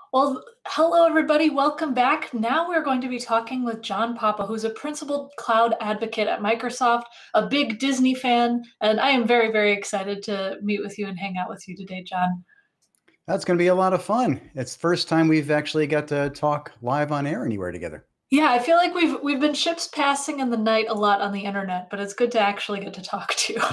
Well, hello everybody. Welcome back. Now we're going to be talking with John Papa, who's a principal cloud advocate at Microsoft, a big Disney fan, and I am very, very excited to meet with you and hang out with you today, John. That's going to be a lot of fun. It's the first time we've actually got to talk live on air anywhere together. Yeah, I feel like we've been ships passing in the night a lot on the internet, but it's good to actually get to talk to you.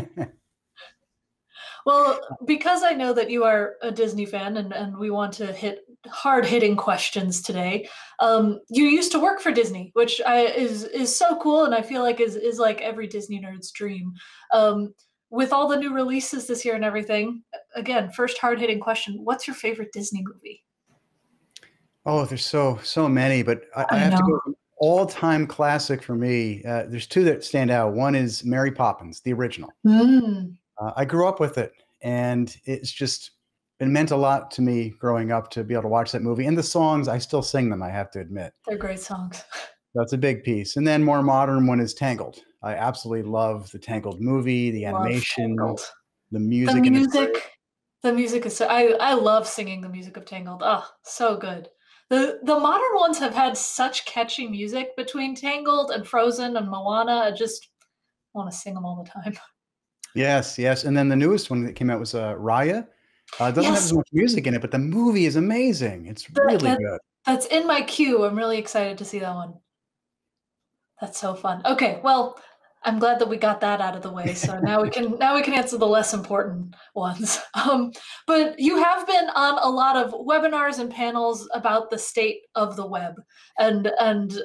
Well, because I know that you are a Disney fan and we want to hit hard hitting questions today. You used to work for Disney, which is so cool, and I feel like is like every Disney nerd's dream. Um, with all the new releases this year and everything, again, first hard hitting question: what's your favorite Disney movie? Oh, there's so many, but I I have to go know. with an all-time classic for me. There's two that stand out. One is Mary Poppins, the original. Mm, I grew up with it, and it's just it meant a lot to me growing up to be able to watch that movie. And the songs, I still sing them, I have to admit. they're great songs. That's a big piece. And then more modern one is Tangled. I absolutely love the Tangled movie, the Love animation, Tangled. the The music, and it's great. music, the music is so I love singing the music of Tangled. Oh, so good. The modern ones have had such catchy music between Tangled and Frozen and Moana. I just want to sing them all the time. Yes, yes. And then the newest one that came out was Raya. It doesn't have as Yes, much music in it, but the movie is amazing. It's that, really that good. that's in my queue. I'm really excited to see that one. That's so fun. Okay, well, I'm glad that we got that out of the way. So now we can answer the less important ones. But you have been on a lot of webinars and panels about the state of the web, and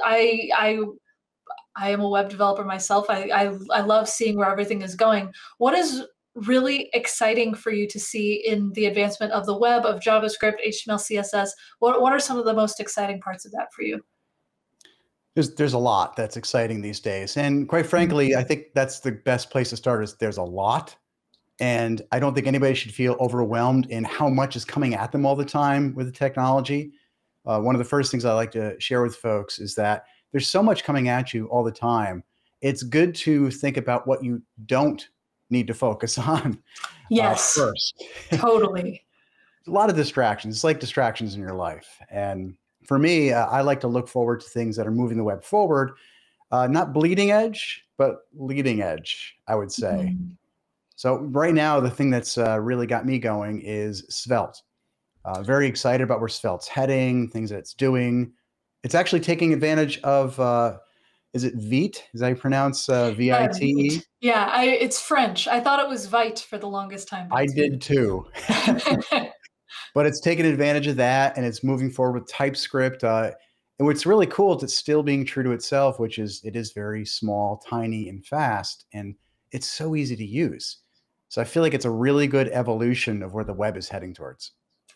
I am a web developer myself. I love seeing where everything is going. What is really exciting for you to see in the advancement of the web, of JavaScript, HTML, CSS? What are some of the most exciting parts of that for you? There's a lot that's exciting these days. And quite frankly, I think that's the best place to start is there's a lot. And I don't think anybody should feel overwhelmed in how much is coming at them all the time with the technology. One of the first things I like to share with folks is that there's so much coming at you all the time. It's good to think about what you don't need to focus on Yes, first. totally. A lot of distractions. It's like distractions in your life. And for me, I like to look forward to things that are moving the web forward, not bleeding edge, but leading edge, I would say. Mm. So right now, the thing that's really got me going is Svelte. Very excited about where Svelte's heading, things that it's doing. It's actually taking advantage of, is it Vite? Is that how you pronounce Yeah, Vite? Vite. Yeah, it's French. I thought it was Vite for the longest time, but I it's did too. Vite. But it's taking advantage of that and it's moving forward with TypeScript. And what's really cool is it's still being true to itself, which is it is very small, tiny, and fast, and it's so easy to use. So I feel like it's a really good evolution of where the web is heading towards.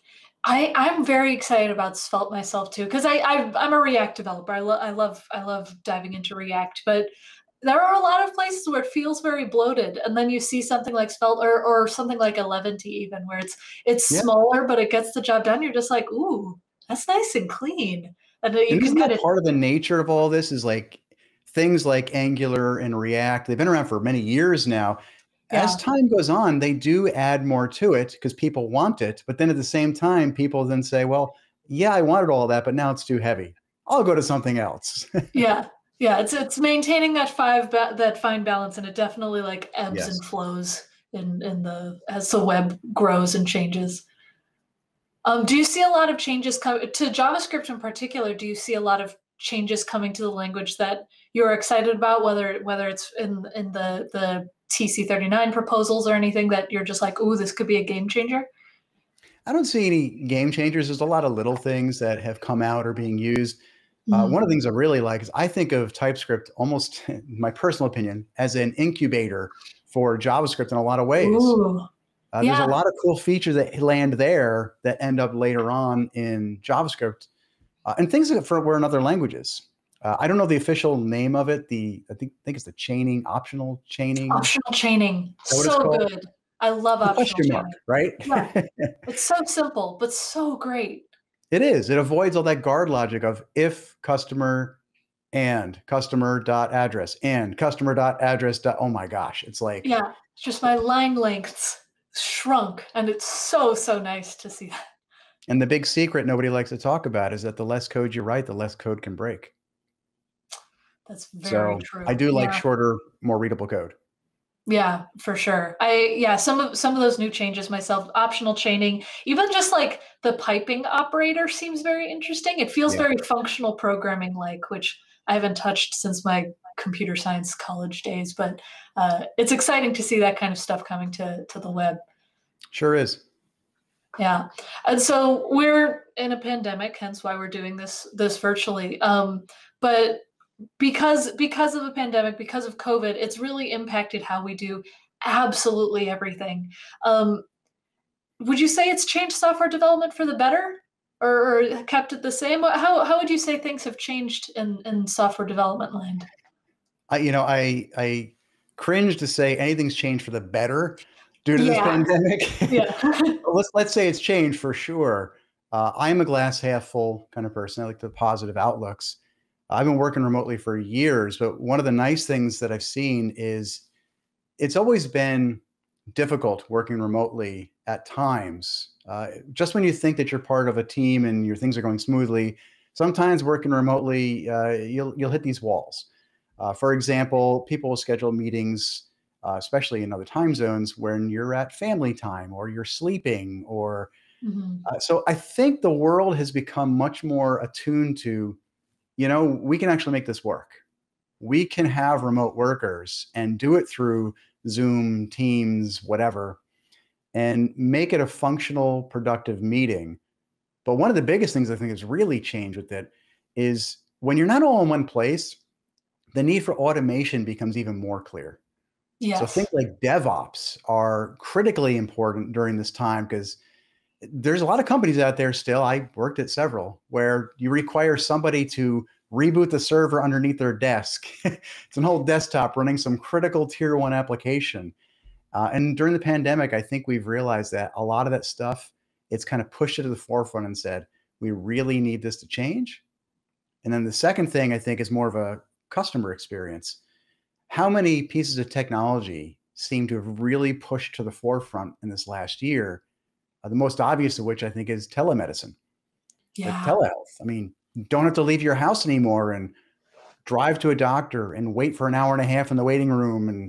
I'm very excited about Svelte myself too because I'm a React developer. I love diving into React, but there are a lot of places where it feels very bloated, and then you see something like Svelte or something like 11T even where it's Yeah. smaller but it gets the job done. You're just like, ooh, that's nice and clean, and you And can isn't kind that of part of the nature of all this is like things like Angular and React, they've been around for many years now. As yeah. time goes on, they do add more to it because people want it. But then at the same time, people then say, well, yeah, I wanted all that, but now it's too heavy. I'll go to something else. Yeah, yeah, it's maintaining that fine balance, and it definitely like ebbs Yes. and flows in the as the web grows and changes. Do you see a lot of changes to JavaScript in particular? Do you see a lot of changes coming to the language that you're excited about, whether it's in the TC39 proposals or anything that you're just like, ooh, this could be a game changer? I don't see any game changers. There's a lot of little things that have come out or being used. One of the Mm. things I really like is I think of TypeScript almost, my personal opinion, as an incubator for JavaScript in a lot of ways. Ooh, There's a yeah. lot of cool features that land there that end up later on in JavaScript and things that were in other languages. I don't know the official name of it. I think it's the chaining, optional chaining. Is Optional chaining, that what it's so called? good. I love The optional question mark, chaining. right? Yeah, it's so simple, but so great. It is. It avoids all that guard logic of if customer and customer dot address and customer dot address dot. Oh my gosh. It's like, Yeah, it's just my line lengths shrunk, and it's so, so nice to see that. And the big secret nobody likes to talk about is that the less code you write, the less code can break. That's very So I true. do like Yeah. shorter, more readable code. Yeah, for sure. Yeah, some of those new changes myself, optional chaining, even just like the piping operator seems very interesting. It feels Yeah, very functional programming like, which I haven't touched since my computer science college days, but it's exciting to see that kind of stuff coming to the web. sure is. Yeah. And so we're in a pandemic, hence why we're doing this virtually. But because of the pandemic, because of COVID, it's really impacted how we do absolutely everything. Um, would you say it's changed software development for the better, or kept it the same? How would you say things have changed in software development land? I cringe to say anything's changed for the better due to this Yeah, pandemic. yeah. Let's say it's changed for sure. I'm a glass half full kind of person. I like the positive outlooks. I've been working remotely for years, but one of the nice things that I've seen is it's always been difficult working remotely at times. Just when you think that you're part of a team and your things are going smoothly, sometimes working remotely, you'll hit these walls. For example, people will schedule meetings, especially in other time zones, when you're at family time or you're sleeping. Or Mhm. so I think the world has become much more attuned to, we can actually make this work. We can have remote workers and do it through Zoom, Teams, whatever, and make it a functional, productive meeting. But one of the biggest things I think has really changed with it is when you're not all in one place, the need for automation becomes even more clear. So things Yes. like DevOps are critically important during this time because there's a lot of companies out there still. I worked at several where you require somebody to reboot the server underneath their desk. It's an old desktop running some critical tier one application. And during the pandemic, I think we've realized that a lot of that stuff, it's kind of pushed it to the forefront and said, we really need this to change. And then the second thing I think is more of a customer experience. How many pieces of technology seem to have really pushed to the forefront in this last year? The most obvious of which I think is telemedicine, like Yeah. telehealth. I mean, don't have to leave your house anymore and drive to a doctor and wait for an hour and a half in the waiting room. And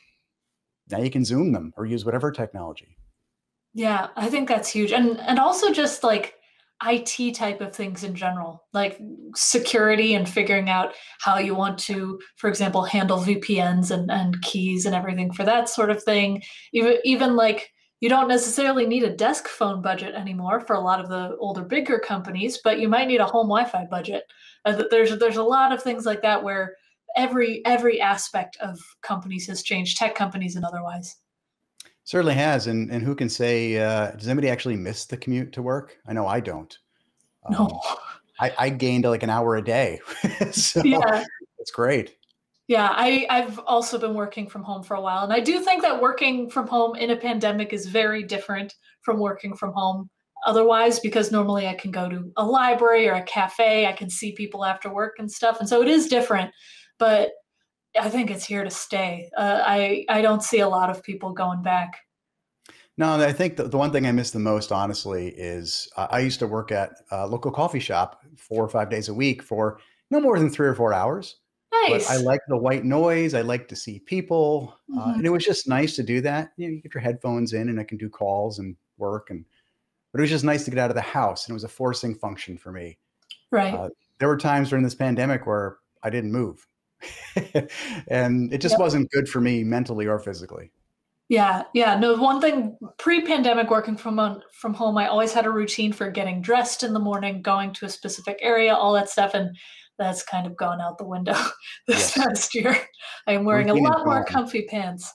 now you can Zoom them or use whatever technology. Yeah, I think that's huge. And also just like IT type of things in general, like security and figuring out how you want to, for example, handle VPNs and keys and everything for that sort of thing. Even like you don't necessarily need a desk phone budget anymore for a lot of the older, bigger companies, but you might need a home Wi-Fi budget. There's a lot of things like that where every aspect of companies has changed, tech companies and otherwise. Certainly has. And who can say, does anybody actually miss the commute to work? I know I don't. No. Um, I gained like an hour a day. So Yeah. it's great. Yeah, I've also been working from home for a while, and I do think that working from home in a pandemic is very different from working from home otherwise, because normally I can go to a library or a cafe, I can see people after work and stuff, and so it is different, but I think it's here to stay. I don't see a lot of people going back. No, I think the one thing I miss the most, honestly, is I used to work at a local coffee shop 4 or 5 days a week for no more than 3 or 4 hours. But I Nice. like the white noise. I like to see people, Mhm. and it was just nice to do that. You get your headphones in, and I can do calls and work. And but it was just nice to get out of the house, and it was a forcing function for me. Right. Uh, there were times during this pandemic where I didn't move, and it just Yep. wasn't good for me mentally or physically. Yeah, yeah. No, one thing pre-pandemic working from home, I always had a routine for getting dressed in the morning, going to a specific area, all that stuff, and that's kind of gone out the window this Yes, past year. I am wearing a routine is lot more gone. comfy pants.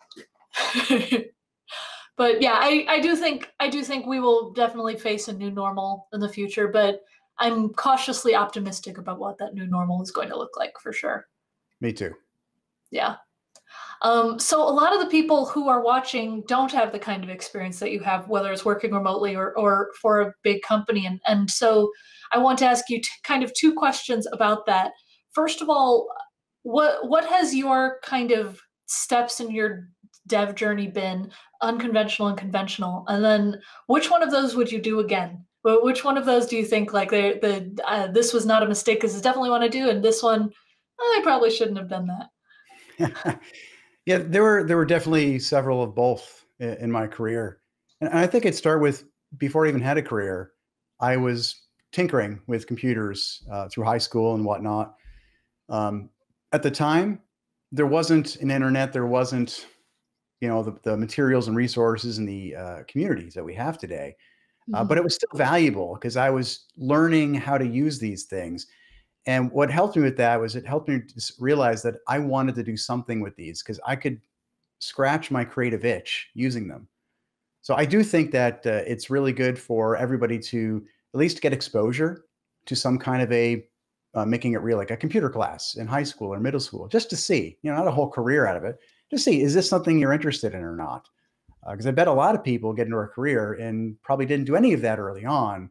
But yeah, I do think we will definitely face a new normal in the future, but I'm cautiously optimistic about what that new normal is going to look like for sure. Me too. Yeah. So a lot of the people who are watching don't have the kind of experience that you have, whether it's working remotely or for a big company. And so I want to ask you kind of two questions about that. First of all, what has your kind of steps in your dev journey been, unconventional and conventional? And then which one of those would you do again? But which one of those do you think like this was not a mistake? This is definitely want to do, and this one, I probably shouldn't have done that. Yeah, there were definitely several of both in my career, and I think it started with before I even had a career. I was tinkering with computers through high school and whatnot. Um, at the time, there wasn't an internet. There wasn't, the materials and resources and the communities that we have today. But Mhm. it was still valuable because I was learning how to use these things. And what helped me with that was it helped me to realize that I wanted to do something with these because I could scratch my creative itch using them. So I do think that it's really good for everybody to at least get exposure to some kind of a making it real, like a computer class in high school or middle school, just to see, not a whole career out of it, just see, is this something you're interested in or not? Because I bet a lot of people get into a career and probably didn't do any of that early on.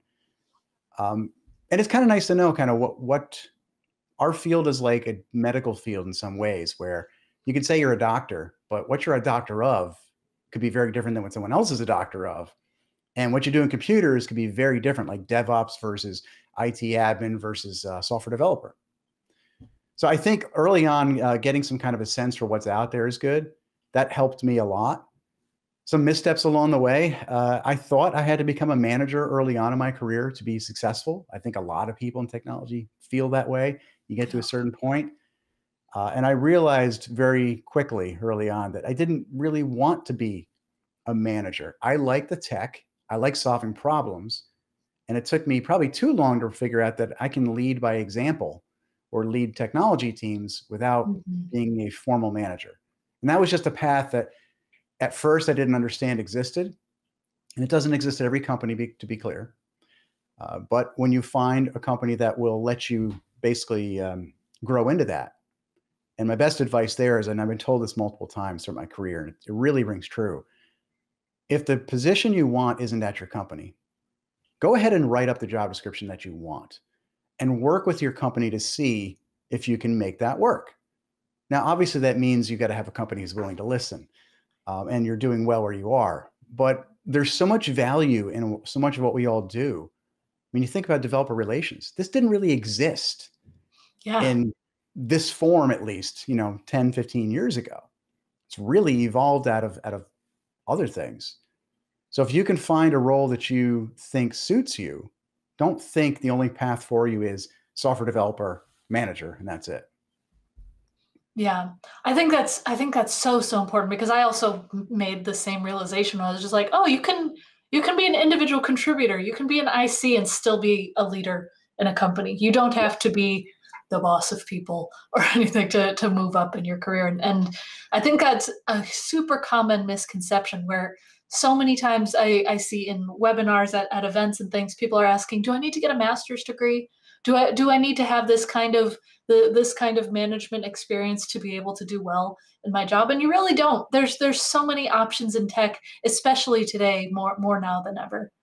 And it's kind of nice to know kind of what our field is like a medical field in some ways, where you can say you're a doctor, but what you're a doctor of could be very different than what someone else is a doctor of. And what you do in computers could be very different, like DevOps versus IT admin versus software developer. So I think early on, getting some kind of a sense for what's out there is good. That helped me a lot. Some missteps along the way. I thought I had to become a manager early on in my career to be successful. I think a lot of people in technology feel that way. You get to a Yeah. certain point, and I realized very quickly early on that I didn't really want to be a manager. I like the tech. I like solving problems. And it took me probably too long to figure out that I can lead by example or lead technology teams without Mhm. being a formal manager. And that was just a path that at first I didn't understand existed. And it doesn't exist at every company, to be clear. But when you find a company that will let you basically grow into that, and my best advice there is, and I've been told this multiple times through my career, and it really rings true. If the position you want isn't at your company, go ahead and write up the job description that you want and work with your company to see if you can make that work. Now, obviously, that means you got to have a company who's willing to listen, and you're doing well where you are. But there's so much value in so much of what we all do. When you think about developer relations, this didn't really exist Yeah. in this form, at least, 10, 15 years ago. It's really evolved out of other things. So if you can find a role that you think suits you, don't think the only path for you is software developer, manager, and that's it. Yeah. I think that's so important because I also made the same realization when I was just like, "Oh, you can be an individual contributor. You can be an IC and still be a leader in a company. You don't have to be the boss of people or anything to move up in your career." And I think that's a super common misconception where so many times I see in webinars at events and things, people are asking, "Do I need to get a master's degree? Do I need to have this kind of management experience to be able to do well in my job?" And you really don't. There's so many options in tech, especially today, more now than ever.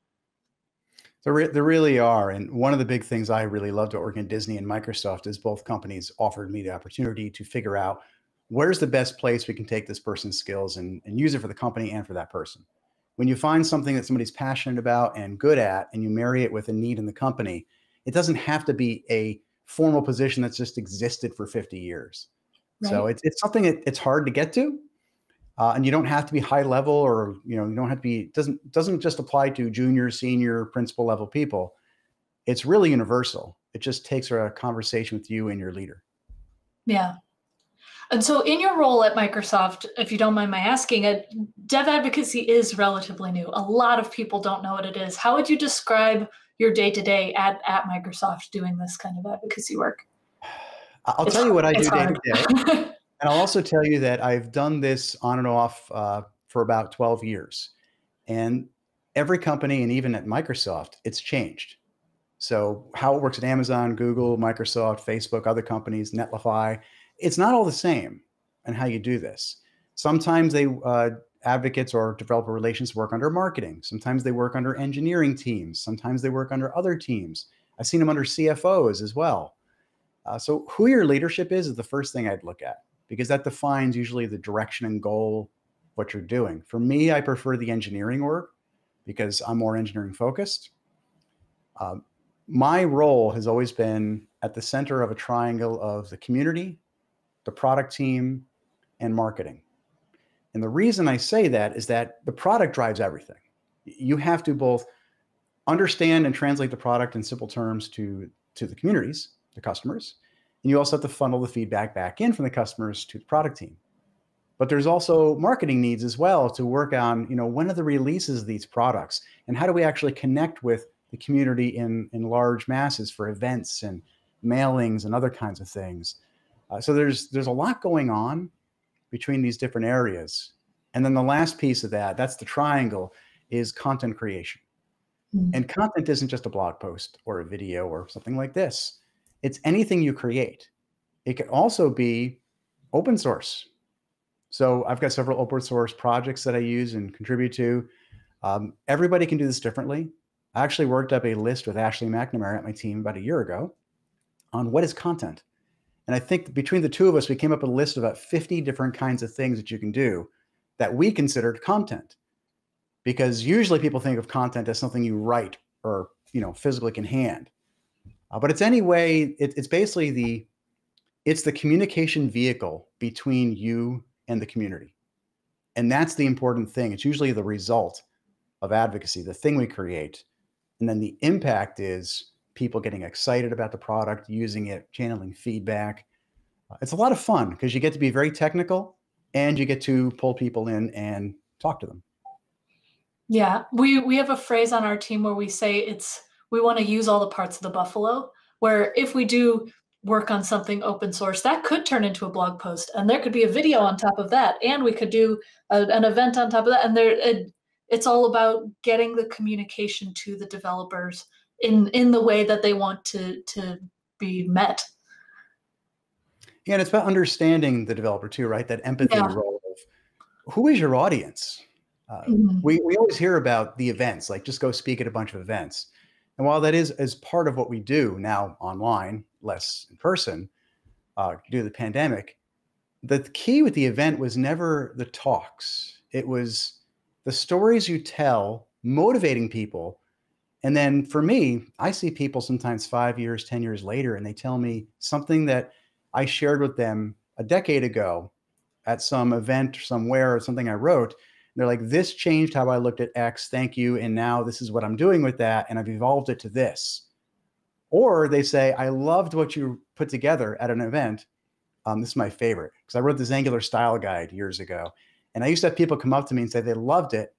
There really are. And one of the big things I really loved at working at Disney and Microsoft is both companies offered me the opportunity to figure out where's the best place we can take this person's skills and use it for the company and for that person. When you find something that somebody's passionate about and good at, and you marry it with a need in the company, it doesn't have to be a formal position that's just existed for 50 years. So Right? it's something that it's hard to get to, and you don't have to be high level, or you don't have to be. Doesn't just apply to junior, senior, principal level people. It's really universal. It just takes a conversation with you and your leader. Yeah. And so, in your role at Microsoft, if you don't mind my asking, dev advocacy is relatively new. A lot of people don't know what it is. How would you describe your day to day at Microsoft doing this kind of advocacy work? I'll It's tell you what I it's do day to hard. day, and I'll also tell you that I've done this on and off for about 12 years. And every company, and even at Microsoft, it's changed. So how it works at Amazon, Google, Microsoft, Facebook, other companies, Netlify, it's not all the same in how you do this. Sometimes advocates or developer relations work under marketing. Sometimes they work under engineering teams. Sometimes they work under other teams. I've seen them under CFOs as well. So who your leadership is the first thing I'd look at, because that defines usually the direction and goal of what you're doing. For me, I prefer the engineering work because I'm more engineering focused. Um, my role has always been at the center of a triangle of the community, the product team, and marketing. And the reason I say that is that the product drives everything. You have to both understand and translate the product in simple terms to the communities, the customers, and you also have to funnel the feedback back in from the customers to the product team. But there's also marketing needs as well to work on, when are the releases of these products and how do we actually connect with the community in large masses for events and mailings and other kinds of things. So there's a lot going on between these different areas. And then the last piece of that's the triangle, is content creation. And content isn't just a blog post or a video or something like this. It's anything you create. It can also be open source. So I've got several open source projects that I use and contribute to. Everybody can do this differently. I actually worked up a list with Ashley McNamara at my team about a year ago on what is content. And I think between the two of us, we came up with a list of about 50 different kinds of things that you can do that we considered content. Because usually people think of content as something you write or, physically can hand. But it's anyway, it's basically it's the communication vehicle between you and the community. And that's the important thing. It's usually the result of advocacy, the thing we create. And then the impact is people getting excited about the product, using it, channeling feedback. It's a lot of fun because you get to be very technical and you get to pull people in and talk to them. Yeah, we have a phrase on our team where we say we want to use all the parts of the buffalo, where if we do work on something open source, that could turn into a blog post and there could be a video on top of that, and we could do an event on top of that. And it's all about getting the communication to the developers in the way that they want to be met. Yeah, and it's about understanding the developer too, right? That empathy role of who is your audience? We always hear about the events, like just go speak at a bunch of events. And while that is as part of what we do now online, less in person, due to the pandemic, the key with the event was never the talks. It was the stories you tell, motivating people. And then for me, I see people sometimes 5 years, 10 years later, and they tell me something that I shared with them a decade ago at some event somewhere or something I wrote. They're like, this changed how I looked at X. Thank you. And now this is what I'm doing with that. And I've evolved it to this. Or they say, I loved what you put together at an event. This is my favorite because I wrote this Angular style guide years ago. And I used to have people come up to me and say they loved it,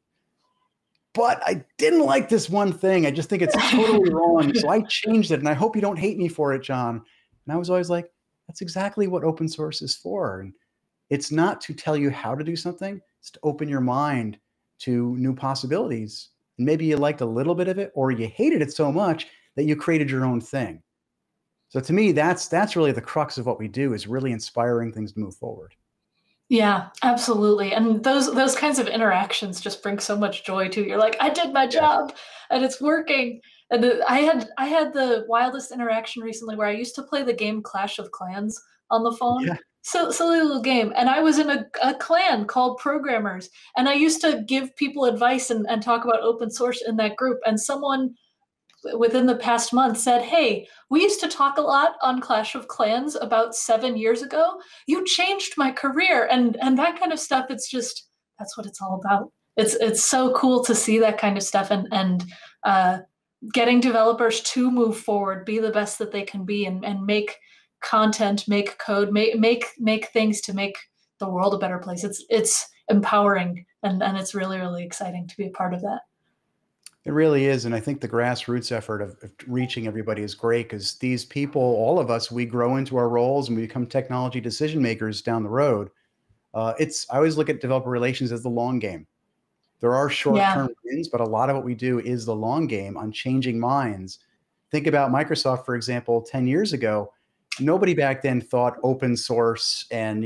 but I didn't like this one thing. I just think it's totally wrong. So I changed it. And I hope you don't hate me for it, John. And I was always like, that's exactly what open source is for. And it's not to tell you how to do something. It's to open your mind to new possibilities. And maybe you liked a little bit of it, or you hated it so much that you created your own thing. So to me, that's really the crux of what we do, is really inspiring things to move forward. Yeah, absolutely. And those kinds of interactions just bring so much joy too. You're like, I did my job and it's working. And I had the wildest interaction recently where I used to play the game Clash of Clans on the phone. Yeah. So silly little game. And I was in a clan called Programmers. And I used to give people advice and talk about open source in that group. And someone within the past month said, hey, we used to talk a lot on Clash of Clans about 7 years ago. You changed my career. And that kind of stuff, it's just, that's what it's all about. It's so cool to see that kind of stuff and getting developers to move forward, be the best that they can be, and make content, make code, make things to make the world a better place. It's empowering and it's really, really exciting to be a part of that. It really is. And I think the grassroots effort of reaching everybody is great, because these people, all of us, we grow into our roles and we become technology decision makers down the road. I always look at developer relations as the long game. There are short-term wins, but a lot of what we do is the long game on changing minds. Think about Microsoft, for example. 10 years ago, nobody back then thought open source and,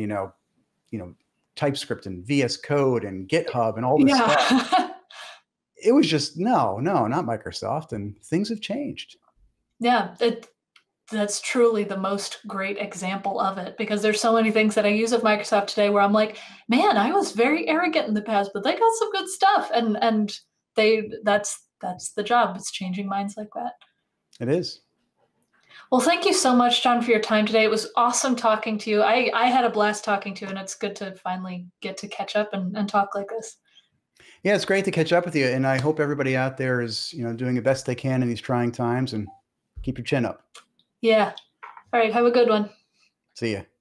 TypeScript and VS Code and GitHub and all this stuff. It was just, no, not Microsoft. And things have changed. Yeah, that's truly the most great example of it, because there's so many things that I use of Microsoft today where I'm like, man, I was very arrogant in the past, but they got some good stuff. And that's the job. It's changing minds like that. It is. Well, thank you so much, John, for your time today. It was awesome talking to you. I had a blast talking to you, and it's good to finally get to catch up and talk like this. Yeah, it's great to catch up with you, and I hope everybody out there is, doing the best they can in these trying times, and keep your chin up. Yeah. All right. Have a good one. See ya.